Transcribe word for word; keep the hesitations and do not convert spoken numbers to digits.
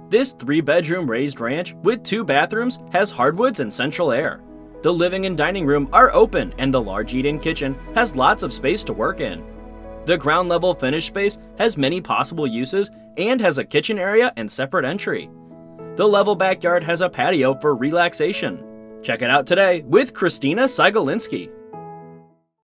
This three-bedroom raised ranch with two bathrooms has hardwoods and central air. The living and dining room are open and the large eat-in kitchen has lots of space to work in. The ground-level finished space has many possible uses and has a kitchen area and separate entry. The level backyard has a patio for relaxation. Check it out today with Christina Scigulinsky.